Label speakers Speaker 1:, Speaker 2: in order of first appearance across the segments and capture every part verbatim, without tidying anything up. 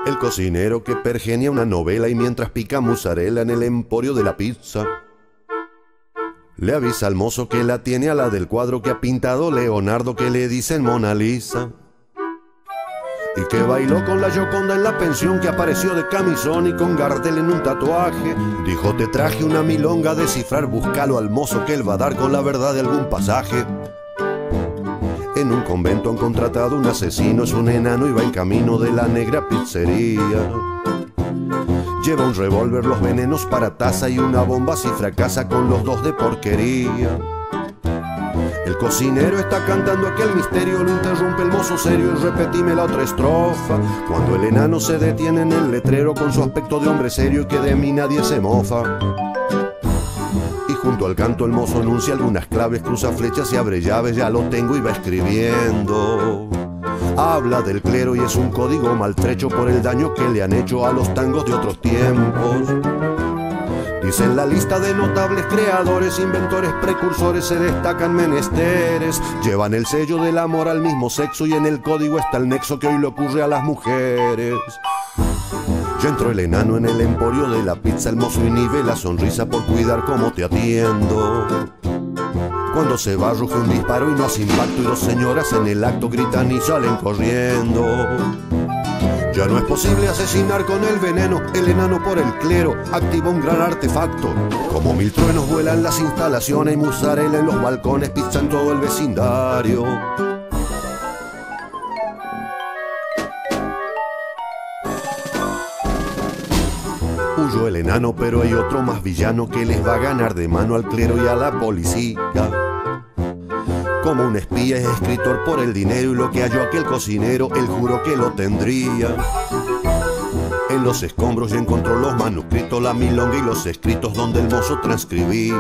Speaker 1: El cocinero que pergenia una novela y mientras pica mozzarella en el emporio de la pizza, le avisa al mozo que la tiene a la del cuadro que ha pintado Leonardo, que le dicen Mona Lisa, y que bailó con la Gioconda en la pensión, que apareció de camisón y con Gardel en un tatuaje. Dijo: te traje una milonga de cifrar, búscalo al mozo que él va a dar con la verdad de algún pasaje. En un convento han contratado un asesino, es un enano y va en camino de la negra pizzería. Lleva un revólver, los venenos para taza y una bomba si fracasa con los dos de porquería. El cocinero está cantando aquel misterio, lo interrumpe el mozo serio y repetime la otra estrofa. Cuando el enano se detiene en el letrero con su aspecto de hombre serio y que de mí nadie se mofa. Y junto al canto el mozo anuncia algunas claves, cruza flechas y abre llaves, ya lo tengo y va escribiendo. Habla del clero y es un código maltrecho por el daño que le han hecho a los tangos de otros tiempos. Dice: en la lista de notables creadores, inventores, precursores se destacan menesteres. Llevan el sello del amor al mismo sexo y en el código está el nexo que hoy le ocurre a las mujeres. Ya entró el enano en el emporio de la pizza, el mozo inhibe la sonrisa por cuidar cómo te atiendo. Cuando se va ruge un disparo y no hace impacto y dos señoras en el acto gritan y salen corriendo. Ya no es posible asesinar con el veneno, el enano por el clero activa un gran artefacto. Como mil truenos vuelan las instalaciones y mozzarella en los balcones, pizza en todo el vecindario. Huyó el enano, pero hay otro más villano que les va a ganar de mano al clero y a la policía. Como un espía es escritor por el dinero y lo que halló aquel cocinero, él juró que lo tendría. En los escombros ya encontró los manuscritos, la milonga y los escritos donde el mozo transcribía.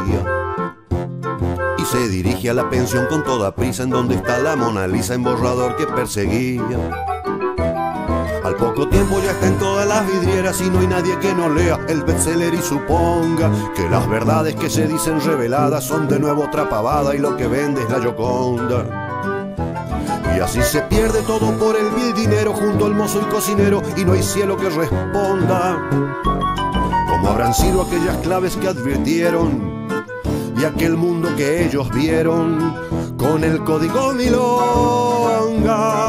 Speaker 1: Y se dirige a la pensión con toda prisa, en donde está la Mona Lisa en borrador que perseguía. Al poco tiempo ya está en todas las vidrieras y no hay nadie que no lea el bestseller y suponga que las verdades que se dicen reveladas son de nuevo otra pavada y lo que vende es la Gioconda. Y así se pierde todo por el vil dinero junto al mozo y cocinero y no hay cielo que responda. ¿Cómo habrán sido aquellas claves que advirtieron y aquel mundo que ellos vieron con el código milonga?